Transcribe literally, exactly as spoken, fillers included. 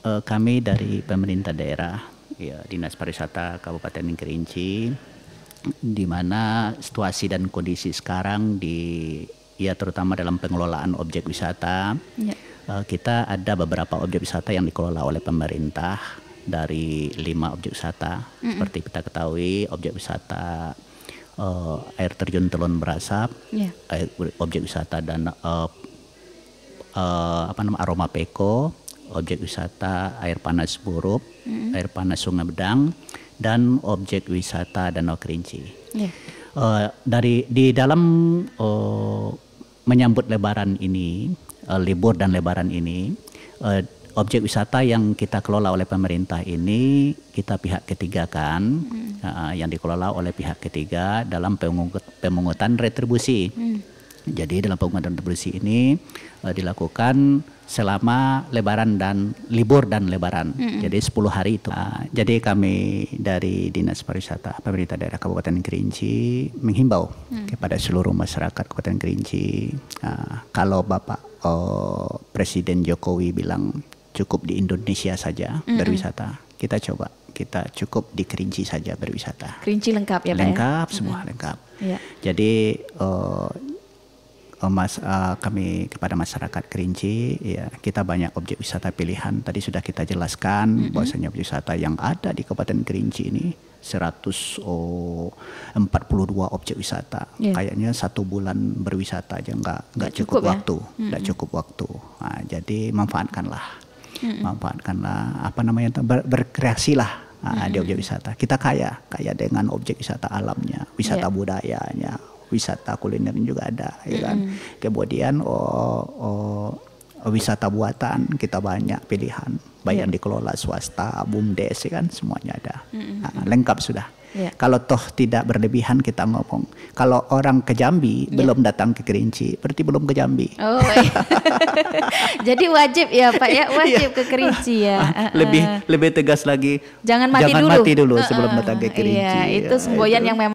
uh, kami dari pemerintah daerah, ya, Dinas Pariwisata Kabupaten Kerinci, di mana situasi dan kondisi sekarang di, ya terutama dalam pengelolaan objek wisata, ya. uh, kita ada beberapa objek wisata yang dikelola oleh pemerintah dari lima objek wisata. Mm-mm. Seperti kita ketahui, objek wisata uh, air terjun Telon Berasap, yeah. air, objek wisata dan uh, uh, apa nama Aroma Peko, objek wisata air panas Burup, mm-hmm. air panas Sungai Bedang, dan objek wisata Danau Kerinci. Yeah. Uh, dari di dalam uh, menyambut Lebaran ini, uh, libur dan Lebaran ini, uh, objek wisata yang kita kelola oleh pemerintah ini kita pihak ketiga kan, hmm. uh, yang dikelola oleh pihak ketiga dalam pemungut, pemungutan retribusi. Hmm. Jadi dalam pemungutan retribusi ini uh, dilakukan selama Lebaran dan libur dan Lebaran. Hmm. Jadi sepuluh hari itu. Uh, jadi kami dari Dinas Pariwisata Pemerintah Daerah Kabupaten Kerinci menghimbau hmm. kepada seluruh masyarakat Kabupaten Kerinci, uh, kalau Bapak uh, Presiden Jokowi bilang cukup di Indonesia saja mm-hmm. berwisata, kita coba kita cukup di Kerinci saja berwisata. Kerinci lengkap ya Pak? Lengkap, ya? semua mm-hmm. lengkap. Yeah. Jadi uh, uh, mas, uh, kami kepada masyarakat Kerinci, ya kita banyak objek wisata pilihan. Tadi sudah kita jelaskan mm-hmm. bahwasanya objek wisata yang ada di Kabupaten Kerinci ini seratus empat puluh dua objek wisata. Yeah. Kayaknya satu bulan berwisata aja nggak nggak cukup, cukup waktu, nggak ya? mm-hmm. cukup waktu. Nah, jadi manfaatkanlah. Mm-hmm. manfaatkanlah apa namanya ber, berkreasi lah nah, mm-hmm. di objek wisata. Kita kaya kaya dengan objek wisata alamnya, wisata yeah. budayanya, wisata kuliner juga ada, mm-hmm. ya kan. Kemudian oh, oh, wisata buatan kita banyak pilihan, baik yeah. yang dikelola swasta, BUMDes, ya kan, semuanya ada. Mm-hmm. Nah, lengkap sudah. Yeah. Kalau toh tidak berlebihan kita ngomong. Kalau orang ke Jambi yeah. belum datang ke Kerinci, berarti belum ke Jambi. Oh, iya. Jadi wajib ya Pak ya, wajib ke Kerinci ya. Uh, lebih lebih tegas lagi. Jangan mati jangan dulu. mati dulu sebelum uh, uh, datang ke Kerinci. Iya, itu semboyan ya, yang memang